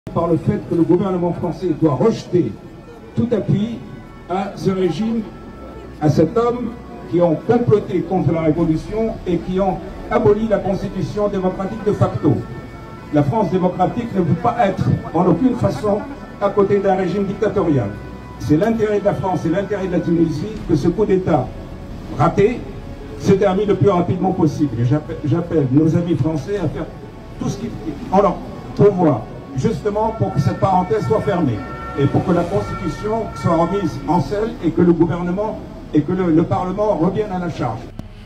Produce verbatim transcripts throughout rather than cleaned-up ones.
par le fait que le gouvernement français doit rejeter tout appui à ce régime, à cet homme qui ont comploté contre la révolution et qui ont aboli la constitution démocratique de facto. La France démocratique ne peut pas être en aucune façon à côté d'un régime dictatorial. C'est l'intérêt de la France et l'intérêt de la Tunisie que ce coup d'État raté se termine le plus rapidement possible. J'appelle nos amis français à faire tout ce qui est en leur pouvoir, justement pour que cette parenthèse soit fermée et pour que la Constitution soit remise en selle et que le gouvernement et que le, le Parlement reviennent à la charge.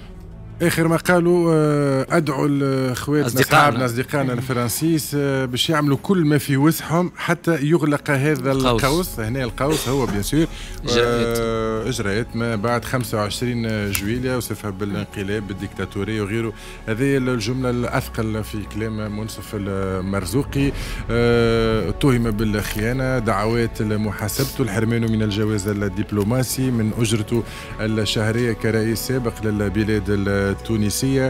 اخر ما قالوا ادعوا اخواتنا اصحابنا اصدقائنا الفرنسيس باش يعملوا كل ما في وسعهم حتى يغلق هذا القوس. هنا القوس هو بيان سور اجراءات ما بعد خمسة وعشرين جويلية وصفها بالانقلاب بالديكتاتوريه وغيره. هذه الجمله الاثقل في كلام منصف المرزوقي. اتهم بالخيانه، دعوات لمحاسبته، الحرمان من الجواز الدبلوماسي، من اجرته الشهريه كرئيس سابق للبلاد التونسية.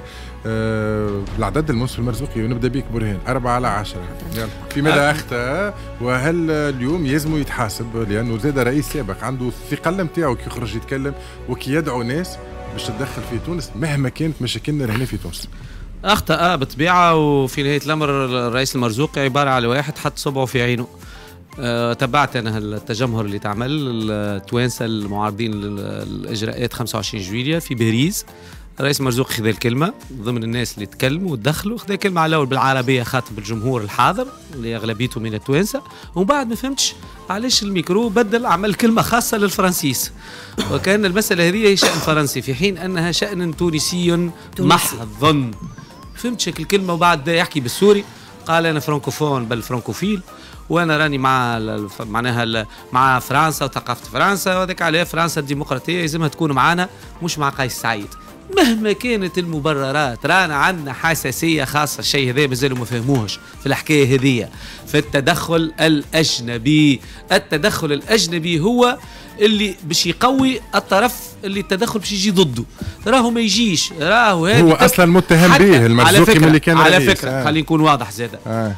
أه العدد المنصف المرزوقي ونبدا بك برهان أربعة على عشرة. يلا في ماذا أخطأ؟ وهل اليوم يلزم يتحاسب لأنه زاد رئيس سابق عنده الثقل نتاعو كي يخرج يتكلم وكي يدعو ناس باش تتدخل في تونس مهما كانت مشاكلنا هنا في تونس؟ أخطأ بالطبيعة، وفي نهاية الأمر الرئيس المرزوقي عبارة على واحد حط صبعه في عينه. أه تبعت أنا التجمهر اللي تعمل التوانسة المعارضين للإجراءات خمسة وعشرين جويلية في باريس. الرئيس مرزوقي خذ الكلمة ضمن الناس اللي تكلموا ودخلوا، خذ الكلمة على الأول بالعربية خاطب الجمهور الحاضر اللي أغلبيته من التوانسة، ومن بعد ما فهمتش علاش الميكرو بدل عمل كلمة خاصة للفرنسيس، وكان المسألة هذه هي شأن فرنسي في حين أنها شأن تونسي محض. فهمت شكل الكلمة وبعد يحكي بالسوري، قال أنا فرانكوفون بل فرانكوفيل، وانا راني مع معناها مع فرنسا وثقافه فرنسا، وهذاك عليه فرنسا الديمقراطيه لازمها تكون معنا مش مع قيس سعيد. مهما كانت المبررات رانا عندنا حساسيه خاصه، الشيء هذا مازالوا ما فهموهش في الحكايه هذية، في التدخل الاجنبي. التدخل الاجنبي هو اللي باش يقوي الطرف اللي التدخل باش يجي ضده. راهو ما يجيش، راهو هذا هو اصلا متهم به المرزوقي من اللي كان على رئيس. فكره آه. خلينا نكون واضح زاده. آه.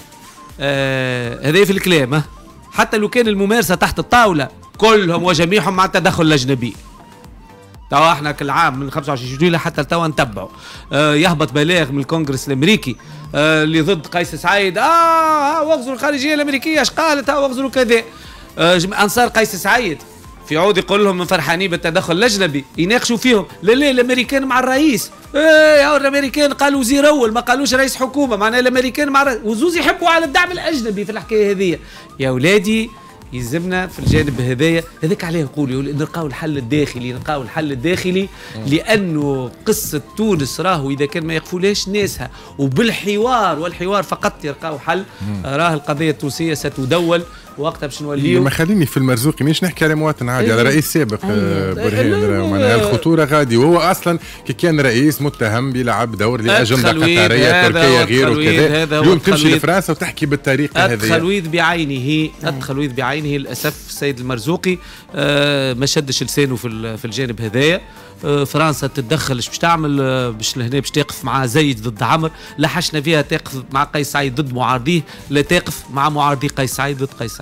آه هذا في الكلام. آه. حتى لو كان الممارسه تحت الطاوله كلهم وجميعهم مع التدخل الاجنبي. توا احنا كل عام من خمسة وعشرين جويلية حتى توا نتبعوا. آه يهبط بلاغ من الكونغرس الامريكي آه اللي ضد قيس سعيد. اه وغزروا الخارجيه الامريكيه اش قالت؟ ها وغزروا كذا. آه انصار قيس سعيد في عود يقول لهم فرحانين بالتدخل الاجنبي، يناقشوا فيهم. لا لا الامريكان مع الرئيس. ايه الامريكان قالوا وزير اول ما قالوش رئيس حكومه، معناها الامريكان مع الرئيس، وزوز يحبوا على الدعم الاجنبي في الحكايه هذه. يا ولادي يلزمنا في الجانب هذايا، هذاك عليه نقولوا نلقاو الحل الداخلي، نلقاو الحل الداخلي لانه قصه تونس راهو اذا كان ما يقفولهاش ناسها وبالحوار والحوار فقط يلقاو حل، راه القضيه التونسيه ستدول وقتها باش نوليو. ما خليني في المرزوقي مانيش نحكي على مواطن عادي، على رئيس سابق برهان. معناها الخطوره غادي، وهو اصلا كي كان رئيس متهم بيلعب دور لاجنده قطريه تركيا غير وكذا. اليوم تمشي لفرنسا وتحكي بالطريقه هذه. التخلويض بعينه، التخلويض بعينه للاسف. السيد المرزوقي آه ما شدش لسانه في في الجانب هذايا. آه فرنسا تتدخل باش تعمل آه باش لهنا باش تقف مع زايد ضد عمر، لا حشنا فيها تقف مع قيس سعيد ضد معارضيه، لا تقف مع معارضي قيس سعيد ضد قيس سعيد.